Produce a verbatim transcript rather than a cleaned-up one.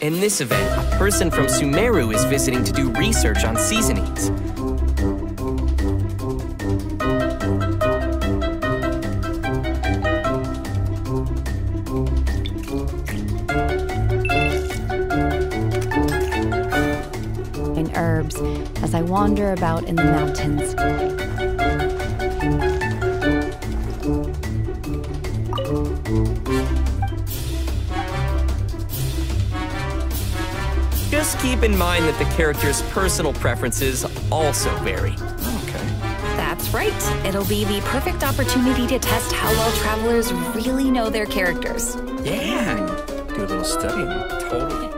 In this event, a person from Sumeru is visiting to do research on seasonings. And herbs as I wander about in the mountains. Just keep in mind that the character's personal preferences also vary. Okay. That's right. It'll be the perfect opportunity to test how well travelers really know their characters. Yeah, do a little studying. Totally.